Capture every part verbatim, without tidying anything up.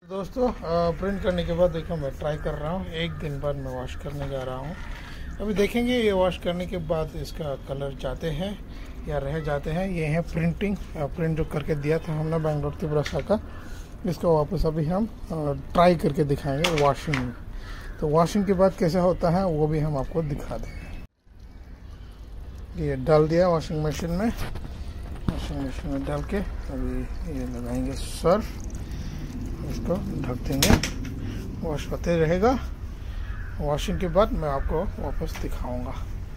दोस्तों प्रिंट करने के बाद देखो मैं ट्राई कर रहा हूँ। एक दिन बाद मैं वॉश करने जा रहा हूँ। अभी देखेंगे ये वॉश करने के बाद इसका कलर जाते हैं या रह जाते हैं। ये है प्रिंटिंग प्रिंट जो करके दिया था हमने बेंगलोर त्रिपुरा का, इसको वापस अभी हम ट्राई करके दिखाएंगे वॉशिंग में। तो वॉशिंग के बाद कैसे होता है वो भी हम आपको दिखा देंगे। ये डाल दिया वॉशिंग मशीन में, वॉशिंग मशीन में डाल के अभी ये लगाएंगे सर्फ, इसको ढक देंगे, वॉश होते रहेगा। वॉशिंग के बाद मैं आपको वापस दिखाऊंगा।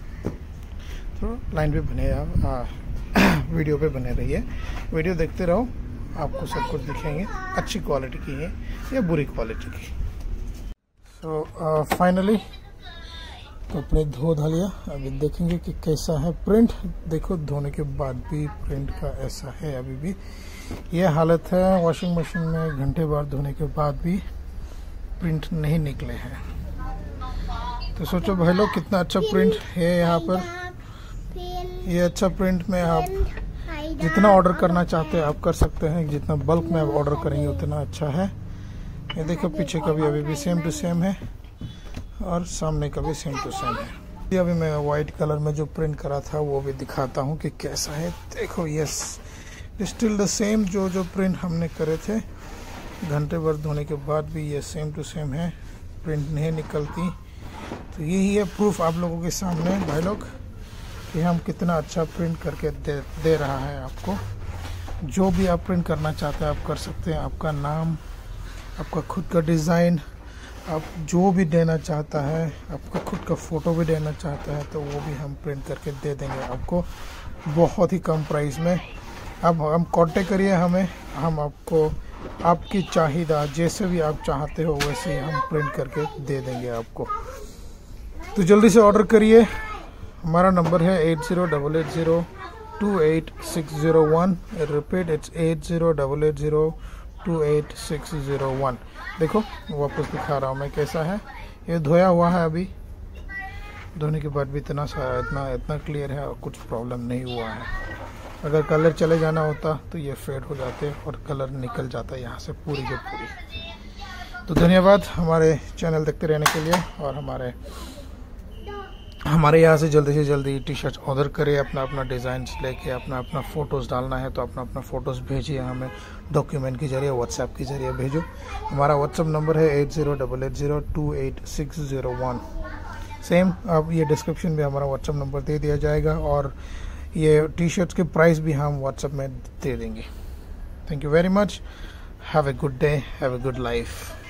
तो लाइन पे बने आप, वीडियो पे बने रहिए, वीडियो देखते रहो, आपको सब कुछ दिखेंगे अच्छी क्वालिटी की है या बुरी क्वालिटी की। सो फाइनली कपड़े धो धा लिया। अभी देखेंगे कि कैसा है प्रिंट। देखो धोने के बाद भी प्रिंट का ऐसा है, अभी भी यह हालत है। वॉशिंग मशीन में घंटे बार धोने के बाद भी प्रिंट नहीं निकले हैं। तो सोचो भाई लोग कितना अच्छा प्रिंट है यहाँ पर। ये अच्छा प्रिंट में आप जितना ऑर्डर करना चाहते हैं आप कर सकते हैं। जितना बल्क में आप ऑर्डर करेंगे उतना अच्छा है। ये देखो पीछे का भी अभी भी सेम टू सेम है और सामने का भी सेम टू सेम है। अभी मैं व्हाइट कलर में जो प्रिंट करा था वो भी दिखाता हूँ कि कैसा है। देखो यस स्टिल द सेम, जो जो प्रिंट हमने करे थे घंटे भर धोने के बाद भी ये सेम टू सेम है, प्रिंट नहीं निकलती। तो यही है प्रूफ आप लोगों के सामने भाई लोग कि हम कितना अच्छा प्रिंट करके दे, दे रहा है आपको। जो भी आप प्रिंट करना चाहते हैं आप कर सकते हैं। आपका नाम, आपका खुद का डिज़ाइन, आप जो भी देना चाहता है, आपका खुद का फ़ोटो भी देना चाहता है तो वो भी हम प्रिंट करके दे देंगे आपको बहुत ही कम प्राइस में। अब हम कांटेक्ट करिए हमें, हम आपको आपकी चाहिदा जैसे भी आप चाहते हो वैसे ही हम प्रिंट करके दे देंगे आपको। तो जल्दी से ऑर्डर करिए। हमारा नंबर है eight zero double eight zero two eight six zero one. Repeat it's eight zero double eight zero two eight six zero one. देखो वापस दिखा रहा हूँ मैं कैसा है। ये धोया हुआ है, अभी धोने के बाद भी इतना सा इतना इतना क्लियर है और कुछ प्रॉब्लम नहीं हुआ है। अगर कलर चले जाना होता तो ये फेड हो जाते और कलर निकल जाता यहाँ से पूरी के पूरी। तो धन्यवाद हमारे चैनल देखते रहने के लिए, और हमारे हमारे यहाँ से जल्दी से जल्दी टी शर्ट ऑर्डर करें। अपना अपना डिज़ाइन लेके अपना अपना फ़ोटोज़ डालना है तो अपना अपना फ़ोटोज़ भेजिए हमें डॉक्यूमेंट के जरिए, व्हाट्सएप के जरिए भेजो। हमारा व्हाट्सएप नंबर है eight zero double eight zero two eight six zero one. Same अब ये डिस्क्रिप्शन में हमारा व्हाट्सएप नंबर दे दिया जाएगा और ये टी शर्ट्स के प्राइस भी हम व्हाट्सएप में दे देंगे। Thank you very much. Have a good day, have a good life.